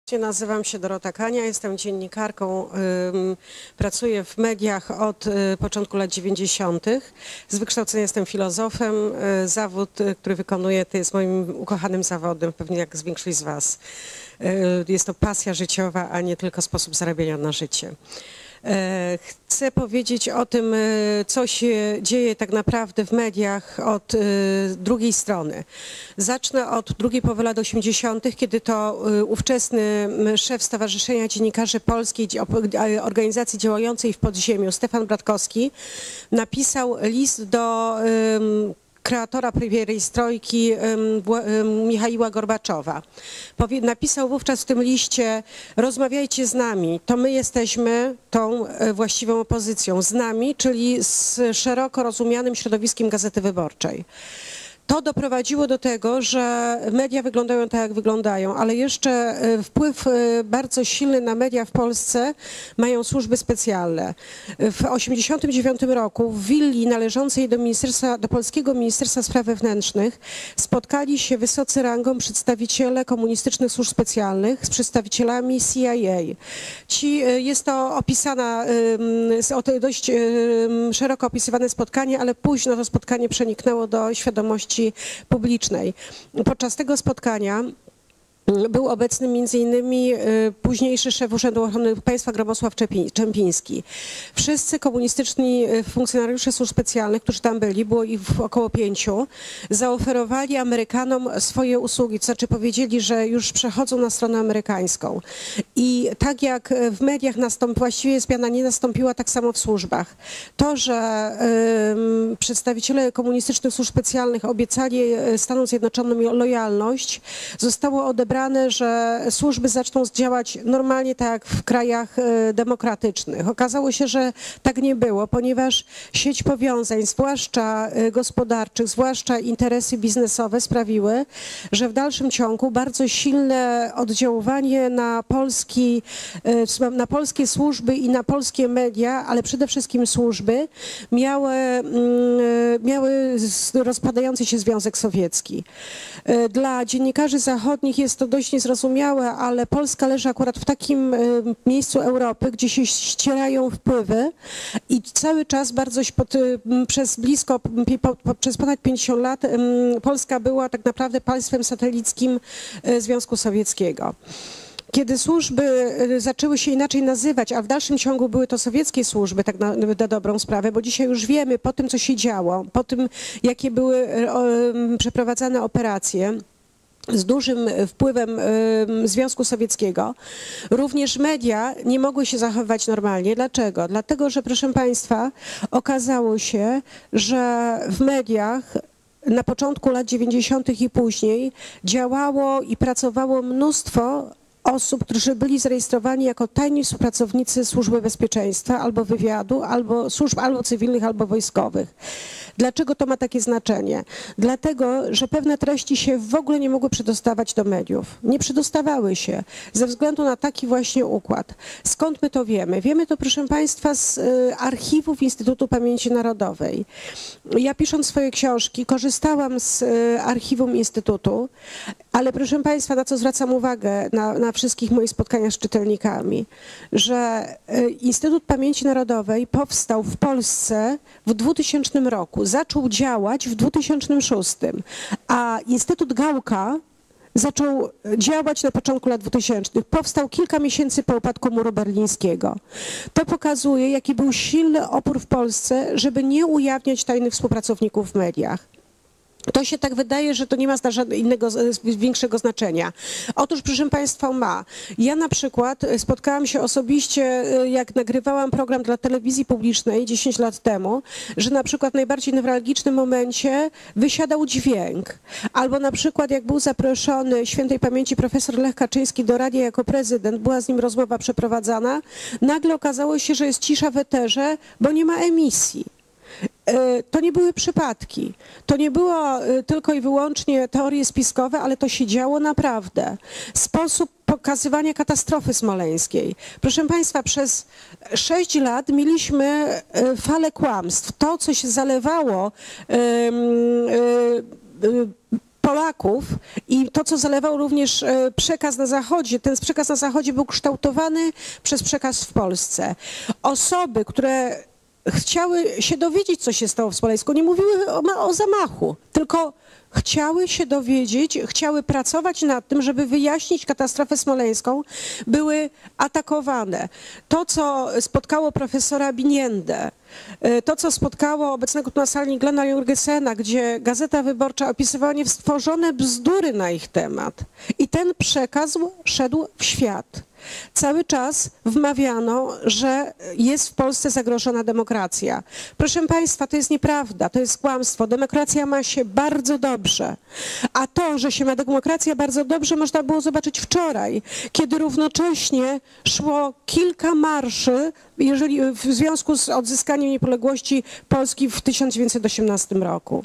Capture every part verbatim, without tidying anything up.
Nazywam się Dorota Kania, jestem dziennikarką, pracuję w mediach od początku lat dziewięćdziesiątych. Z wykształcenia jestem filozofem, zawód, który wykonuję, to jest moim ukochanym zawodem, pewnie jak większość z Was. Jest to pasja życiowa, a nie tylko sposób zarabiania na życie. Chcę powiedzieć o tym, co się dzieje tak naprawdę w mediach od drugiej strony. Zacznę od drugiej połowy lat osiemdziesiątych, kiedy to ówczesny szef Stowarzyszenia Dziennikarzy Polskiej, organizacji działającej w podziemiu, Stefan Bratkowski, napisał list do kreatora perestrojki Michaiła Gorbaczowa. Napisał wówczas w tym liście: rozmawiajcie z nami, to my jesteśmy tą właściwą opozycją, z nami, czyli z szeroko rozumianym środowiskiem Gazety Wyborczej. To doprowadziło do tego, że media wyglądają tak, jak wyglądają, ale jeszcze wpływ bardzo silny na media w Polsce mają służby specjalne. W tysiąc dziewięćset osiemdziesiątym dziewiątym roku w willi należącej do, ministerstwa, do Polskiego Ministerstwa Spraw Wewnętrznych spotkali się wysocy rangą przedstawiciele komunistycznych służb specjalnych z przedstawicielami C I A. Ci, jest to opisana, dość szeroko opisywane spotkanie, ale późno to spotkanie przeniknęło do świadomości publicznej. Podczas tego spotkania był obecny między innymi późniejszy szef Urzędu Ochrony Państwa Gromosław Czempiński. Wszyscy komunistyczni funkcjonariusze służb specjalnych, którzy tam byli, było ich około pięciu, zaoferowali Amerykanom swoje usługi, to znaczy powiedzieli, że już przechodzą na stronę amerykańską. I tak jak w mediach nastąp, właściwie zmiana nie nastąpiła, tak samo w służbach. To, że y, przedstawiciele komunistycznych służb specjalnych obiecali Stanom Zjednoczonym lojalność, zostało odebrane, że służby zaczną działać normalnie tak jak w krajach demokratycznych. Okazało się, że tak nie było, ponieważ sieć powiązań, zwłaszcza gospodarczych, zwłaszcza interesy biznesowe sprawiły, że w dalszym ciągu bardzo silne oddziaływanie na, polski, na polskie służby i na polskie media, ale przede wszystkim służby, miały, miały rozpadający się Związek Sowiecki. Dla dziennikarzy zachodnich jest to dość niezrozumiałe, ale Polska leży akurat w takim miejscu Europy, gdzie się ścierają wpływy i cały czas bardzo pod, przez blisko, przez ponad pięćdziesiąt lat Polska była tak naprawdę państwem satelickim Związku Sowieckiego. Kiedy służby zaczęły się inaczej nazywać, a w dalszym ciągu były to sowieckie służby, tak na, na dobrą sprawę, bo dzisiaj już wiemy po tym, co się działo, po tym, jakie były przeprowadzane operacje z dużym wpływem Związku Sowieckiego, również media nie mogły się zachowywać normalnie. Dlaczego? Dlatego, że proszę Państwa, okazało się, że w mediach na początku lat dziewięćdziesiątych i później działało i pracowało mnóstwo osób, którzy byli zarejestrowani jako tajni współpracownicy Służby Bezpieczeństwa albo wywiadu, albo służb albo cywilnych, albo wojskowych. Dlaczego to ma takie znaczenie? Dlatego, że pewne treści się w ogóle nie mogły przedostawać do mediów. Nie przedostawały się ze względu na taki właśnie układ. Skąd my to wiemy? Wiemy to, proszę Państwa, z archiwów Instytutu Pamięci Narodowej. Ja, pisząc swoje książki, korzystałam z archiwum Instytutu, ale proszę Państwa, na co zwracam uwagę na, na wszystkich moich spotkaniach z czytelnikami, że Instytut Pamięci Narodowej powstał w Polsce w dwutysięcznym roku. Zaczął działać w dwutysięcznym szóstym, a Instytut Gałka zaczął działać na początku lat dwutysięcznych. Powstał kilka miesięcy po upadku muru berlińskiego. To pokazuje, jaki był silny opór w Polsce, żeby nie ujawniać tajnych współpracowników w mediach. To się tak wydaje, że to nie ma innego, większego znaczenia. Otóż, proszę Państwa, ma. Ja na przykład spotkałam się osobiście, jak nagrywałam program dla telewizji publicznej dziesięć lat temu, że na przykład w najbardziej newralgicznym momencie wysiadał dźwięk. Albo na przykład jak był zaproszony świętej pamięci profesor Lech Kaczyński do radia jako prezydent, była z nim rozmowa przeprowadzana, nagle okazało się, że jest cisza w eterze, bo nie ma emisji. To nie były przypadki, to nie było tylko i wyłącznie teorie spiskowe, ale to się działo naprawdę. Sposób pokazywania katastrofy smoleńskiej. Proszę Państwa, przez sześć lat mieliśmy falę kłamstw. To, co się zalewało Polaków i to, co zalewał również przekaz na Zachodzie, ten przekaz na Zachodzie był kształtowany przez przekaz w Polsce. Osoby, które chciały się dowiedzieć, co się stało w Smoleńsku, nie mówiły o, o zamachu, tylko chciały się dowiedzieć, chciały pracować nad tym, żeby wyjaśnić katastrofę smoleńską, były atakowane. To, co spotkało profesora Biniendę, to, co spotkało obecnego tu na sali Glena Jurgesena, gdzie Gazeta Wyborcza opisywała niestworzone bzdury na ich temat. I ten przekaz szedł w świat. Cały czas wmawiano, że jest w Polsce zagrożona demokracja. Proszę Państwa, to jest nieprawda, to jest kłamstwo. Demokracja ma się bardzo dobrze. A to, że się ma demokracja bardzo dobrze, można było zobaczyć wczoraj, kiedy równocześnie szło kilka marszy, jeżeli w związku z odzyskaniem niepodległości Polski w tysiąc dziewięćset osiemnastym roku.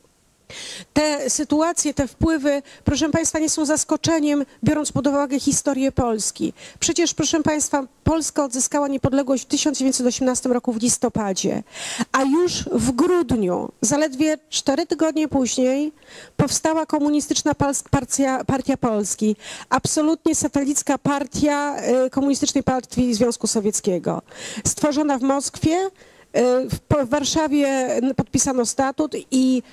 Te sytuacje, te wpływy, proszę Państwa, nie są zaskoczeniem, biorąc pod uwagę historię Polski. Przecież, proszę Państwa, Polska odzyskała niepodległość w tysiąc dziewięćset osiemnastym roku w listopadzie, a już w grudniu, zaledwie cztery tygodnie później, powstała Komunistyczna Partia, Partia Polski, absolutnie satelicka partia Komunistycznej Partii Związku Sowieckiego, stworzona w Moskwie. W Warszawie podpisano statut i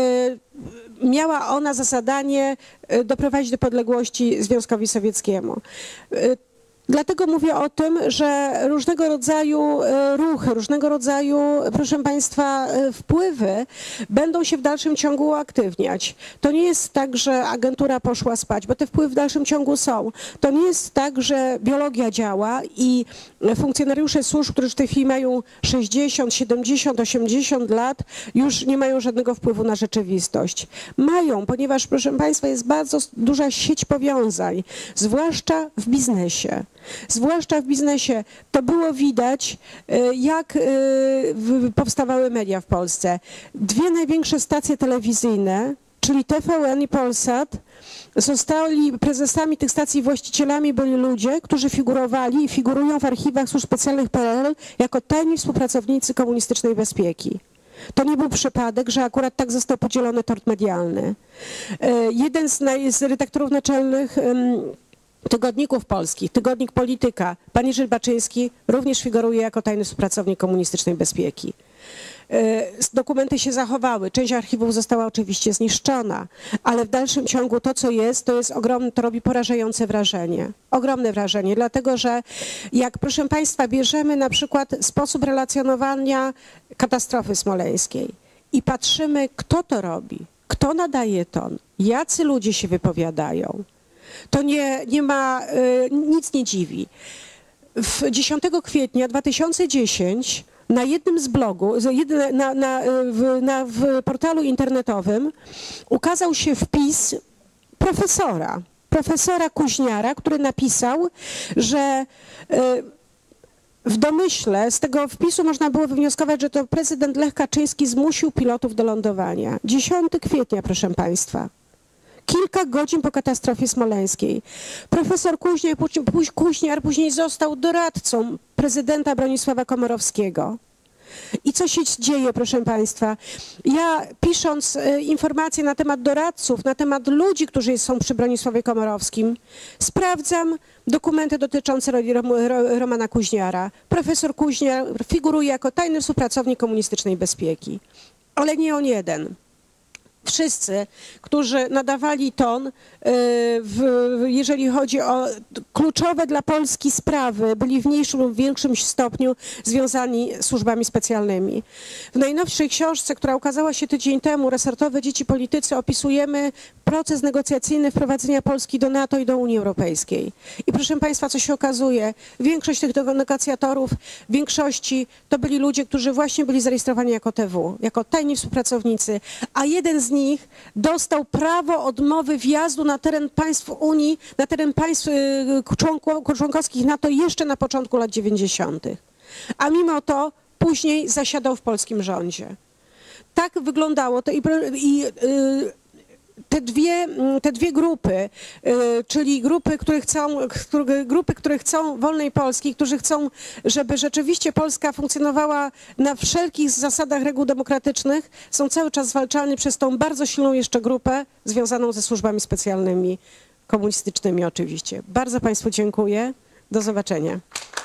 miała ona za zadanie doprowadzić do podległości Związkowi Sowieckiemu. Dlatego mówię o tym, że różnego rodzaju ruchy, różnego rodzaju, proszę Państwa, wpływy będą się w dalszym ciągu uaktywniać. To nie jest tak, że agentura poszła spać, bo te wpływy w dalszym ciągu są. To nie jest tak, że biologia działa i funkcjonariusze służb, którzy w tej chwili mają sześćdziesiąt, siedemdziesiąt, osiemdziesiąt lat, już nie mają żadnego wpływu na rzeczywistość. Mają, ponieważ, proszę Państwa, jest bardzo duża sieć powiązań, zwłaszcza w biznesie. Zwłaszcza w biznesie. To było widać, jak powstawały media w Polsce. Dwie największe stacje telewizyjne, czyli T V N i Polsat, zostali prezesami tych stacji, właścicielami byli ludzie, którzy figurowali i figurują w archiwach służb specjalnych P R L jako tajni współpracownicy komunistycznej bezpieki. To nie był przypadek, że akurat tak został podzielony tort medialny. Jeden z, z redaktorów naczelnych tygodników polskich, tygodnik Polityka, pan Jerzy Baczyński również figuruje jako tajny współpracownik komunistycznej bezpieki. Dokumenty się zachowały, część archiwów została oczywiście zniszczona, ale w dalszym ciągu to, co jest, to jest ogromne, to robi porażające wrażenie. Ogromne wrażenie, dlatego że jak, proszę Państwa, bierzemy na przykład sposób relacjonowania katastrofy smoleńskiej i patrzymy, kto to robi, kto nadaje ton, jacy ludzie się wypowiadają, to nie, nie ma, nic nie dziwi. W dziesiątego kwietnia dwa tysiące dziesiątego na jednym z blogów, na, na, w, na, w portalu internetowym ukazał się wpis profesora, profesora Kuźniara, który napisał, że w domyśle z tego wpisu można było wywnioskować, że to prezydent Lech Kaczyński zmusił pilotów do lądowania. dziesiątego kwietnia, proszę Państwa. Kilka godzin po katastrofie smoleńskiej. Profesor Kuźniar, Kuźniar później został doradcą prezydenta Bronisława Komorowskiego. I co się dzieje, proszę Państwa? Ja pisząc informacje na temat doradców, na temat ludzi, którzy są przy Bronisławie Komorowskim, sprawdzam dokumenty dotyczące Romana Kuźniara. Profesor Kuźniar figuruje jako tajny współpracownik komunistycznej bezpieki. Ale nie on jeden. Wszyscy, którzy nadawali ton, w, jeżeli chodzi o kluczowe dla Polski sprawy, byli w mniejszym lub większym stopniu związani z służbami specjalnymi. W najnowszej książce, która ukazała się tydzień temu, Resortowe dzieci politycy, opisujemy proces negocjacyjny wprowadzenia Polski do NATO i do Unii Europejskiej. I proszę Państwa, co się okazuje, większość tych negocjatorów, w większości to byli ludzie, którzy właśnie byli zarejestrowani jako T W, jako tajni współpracownicy, a jeden z nich dostał prawo odmowy wjazdu na teren państw Unii, na teren państw członkowskich NATO jeszcze na początku lat dziewięćdziesiątych. A mimo to później zasiadał w polskim rządzie. Tak wyglądało to i, i te dwie, te dwie grupy, czyli grupy, które chcą, grupy, które chcą wolnej Polski, którzy chcą, żeby rzeczywiście Polska funkcjonowała na wszelkich zasadach reguł demokratycznych, są cały czas zwalczani przez tą bardzo silną jeszcze grupę związaną ze służbami specjalnymi, komunistycznymi oczywiście. Bardzo Państwu dziękuję. Do zobaczenia.